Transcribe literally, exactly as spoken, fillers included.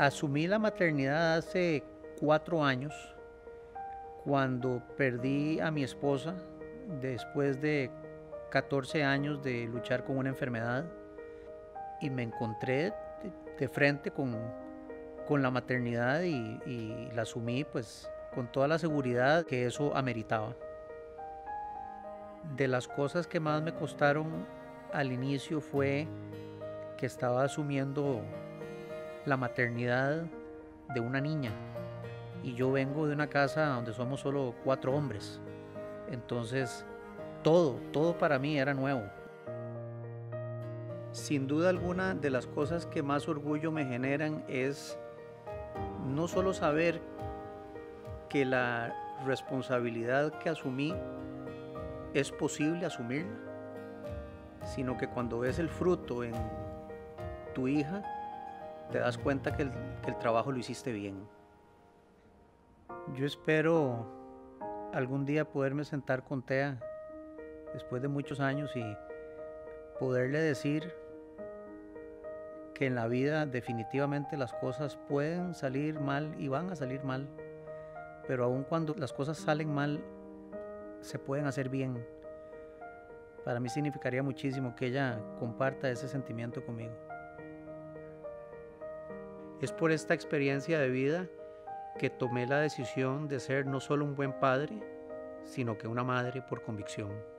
Asumí la maternidad hace cuatro años, cuando perdí a mi esposa después de catorce años de luchar con una enfermedad y me encontré de, de frente con, con la maternidad y, y la asumí pues con toda la seguridad que eso ameritaba. De las cosas que más me costaron al inicio fue que estaba asumiendo la maternidad de una niña y yo vengo de una casa donde somos solo cuatro hombres. Entonces, todo, todo para mí era nuevo. Sin duda alguna, de las cosas que más orgullo me generan es no solo saber que la responsabilidad que asumí es posible asumirla, sino que cuando ves el fruto en tu hija, te das cuenta que el, que el trabajo lo hiciste bien. Yo espero algún día poderme sentar con Tea después de muchos años y poderle decir que en la vida definitivamente las cosas pueden salir mal y van a salir mal, pero aun cuando las cosas salen mal, se pueden hacer bien. Para mí significaría muchísimo que ella comparta ese sentimiento conmigo. Es por esta experiencia de vida que tomé la decisión de ser no solo un buen padre, sino que una madre por convicción.